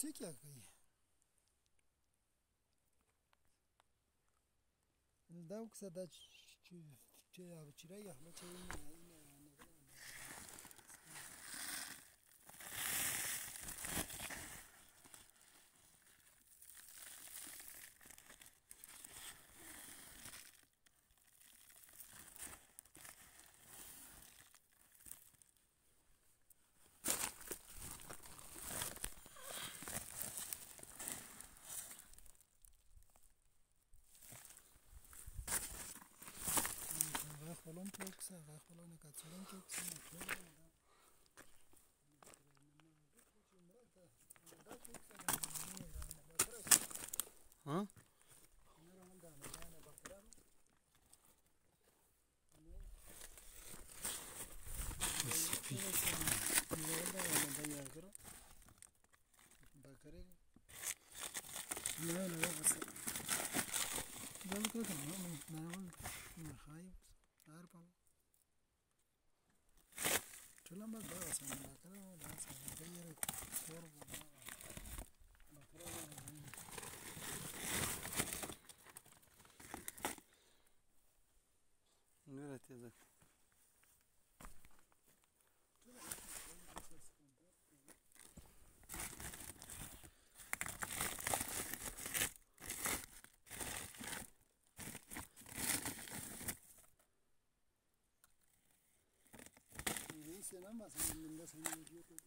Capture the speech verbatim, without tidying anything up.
इससे क्या कही दाउक सदा चिरा या हम चाहिए خلون توكسا خلون كاتسون توكسا ها لا لا بس ده كده ما ما خايف عارف انا شلون ما بس انا كده ولا غير كور نرى تذا Nada más, me das un minuto.